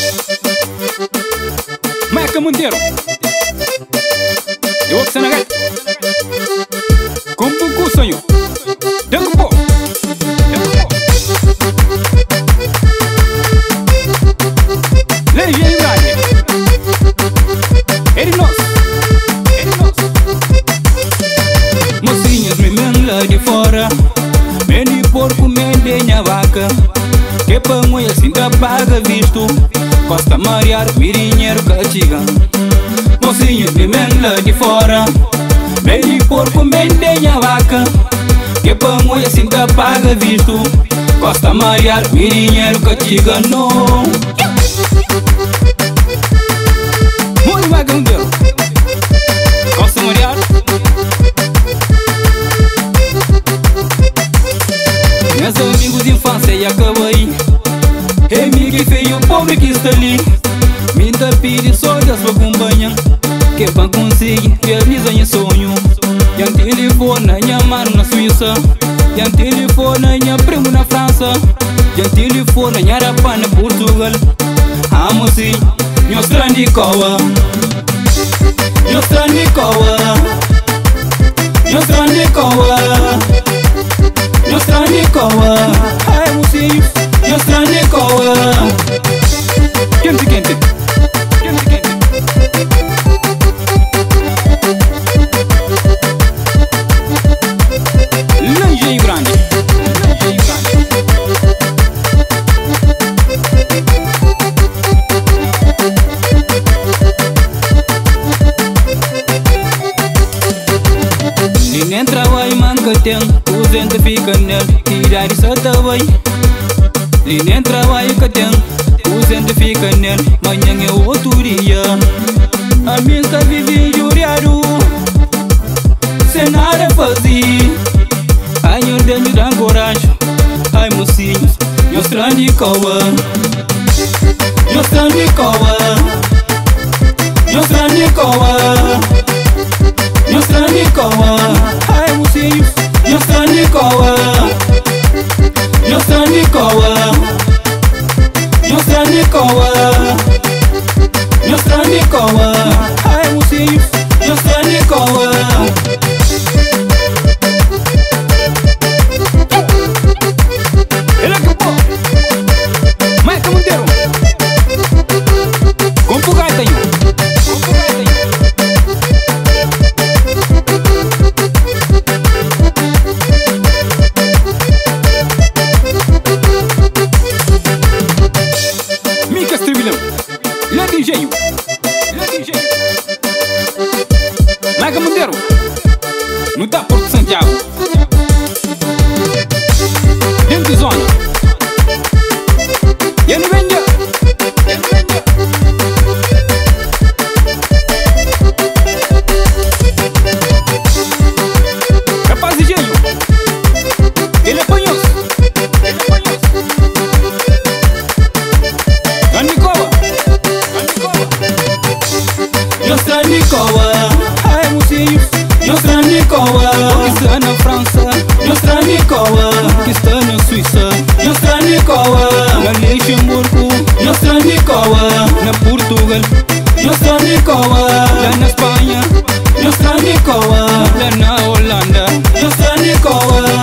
Maica Monteiro, eu que Senegal, com pouco sonho, dengo pô, Legião Grande, ele nós, mocinhas me lá de fora, meni porco mendenha vaca, que pão e assim da paga visto. Costa Mariar, mirinheiro castiga. Mocinhos me lá de fora, meni porco mendenha vaca, que pão e assim da paga visto. Costa Mariar, mirinheiro castiga. No muito vagabundo. Costa Mariar. Meus amigos de infância e acabei. Amigo feio, pobre que está ali. Me dá pide só da sua companhia, que vão conseguir realizar em sonho. Yan telefone, minha mano na Suíça. Yan telefone, minha primo na França. Yan telefone, minha rapa na Portugal. Amo sim, meu strandi kowa. Meu strandi kowa. Meu strandi kowa. Meu strandi kowa. Amo sim. Yo strandi kowa. Kente kente. Legião Grande. Ninguém trabalha manca tem, o gente fica nele, tirar isso também. Nem trabalho que tem, o gente fica nele, manhã é outro dia. A minha está vivendo juriado, sem nada fazer. Ai, eu tenho dar coragem, ai mocinhos, eu strandi kowa. Eu strandi kowa. Eu strandi kowa. Eu strandi kowa. Ai mocinhos, eu strandi kowa. Eu strandi kowa. Eu strandi kowa. Eu strandi kowa. Ai mocinhos, eu strandi kowa. Ele acabou. Maica Monteiro, com o gaita aí. Legião. Maica Monteiro, não tá Porto Santiago. Dentro de zona. E ele vem. Capaz de gênio. Ele é panhoso. Ganicoa. Eu strandi kowa. Ai mocinhos, eu strandi kowa. Que está na França, eu strandi kowa. Que está na Suíça, eu strandi kowa. Na Luxemburgo, eu strandi kowa. Na Portugal, eu strandi kowa. Lá na Espanha, eu strandi kowa. Lá na Holanda, eu strandi kowa.